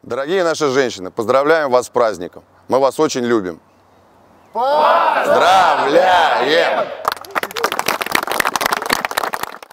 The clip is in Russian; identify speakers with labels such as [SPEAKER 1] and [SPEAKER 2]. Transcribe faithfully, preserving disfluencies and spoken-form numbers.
[SPEAKER 1] Дорогие наши женщины, поздравляем вас с праздником. Мы вас очень любим.
[SPEAKER 2] Поздравляем!